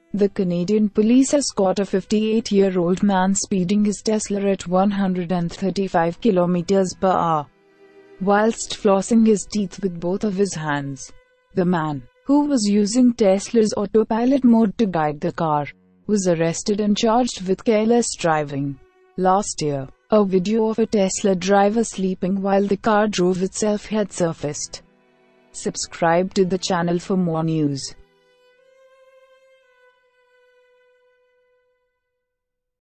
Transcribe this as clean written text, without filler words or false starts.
The Canadian police has caught a 58-year-old man speeding his Tesla at 135 kilometers per hour, whilst flossing his teeth with both of his hands. The man, who was using Tesla's Autopilot mode to guide the car, was arrested and charged with careless driving. Last year, a video of a Tesla driver sleeping while the car drove itself had surfaced. Subscribe to the channel for more news.